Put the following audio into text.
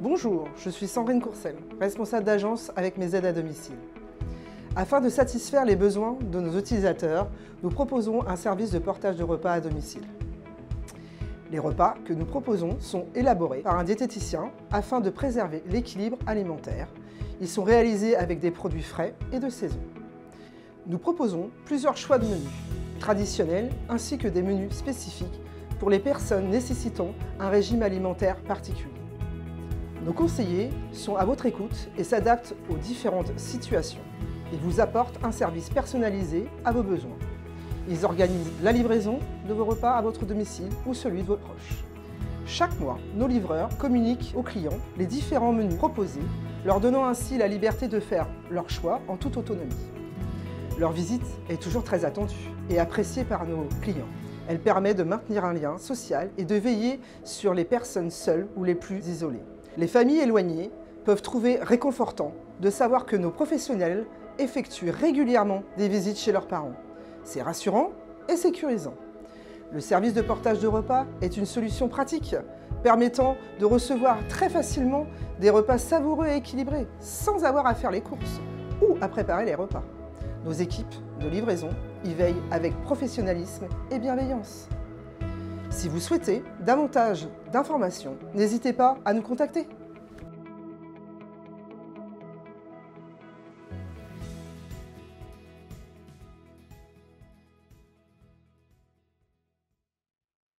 Bonjour, je suis Sandrine Courcel, responsable d'agence avec mes aides à domicile. Afin de satisfaire les besoins de nos utilisateurs, nous proposons un service de portage de repas à domicile. Les repas que nous proposons sont élaborés par un diététicien afin de préserver l'équilibre alimentaire. Ils sont réalisés avec des produits frais et de saison. Nous proposons plusieurs choix de menus, traditionnels ainsi que des menus spécifiques pour les personnes nécessitant un régime alimentaire particulier. Nos conseillers sont à votre écoute et s'adaptent aux différentes situations. Ils vous apportent un service personnalisé à vos besoins. Ils organisent la livraison de vos repas à votre domicile ou celui de vos proches. Chaque mois, nos livreurs communiquent aux clients les différents menus proposés, leur donnant ainsi la liberté de faire leur choix en toute autonomie. Leur visite est toujours très attendue et appréciée par nos clients. Elle permet de maintenir un lien social et de veiller sur les personnes seules ou les plus isolées. Les familles éloignées peuvent trouver réconfortant de savoir que nos professionnels effectuent régulièrement des visites chez leurs parents. C'est rassurant et sécurisant. Le service de portage de repas est une solution pratique permettant de recevoir très facilement des repas savoureux et équilibrés sans avoir à faire les courses ou à préparer les repas. Nos équipes de livraison y veillent avec professionnalisme et bienveillance. Si vous souhaitez davantage d'informations, n'hésitez pas à nous contacter.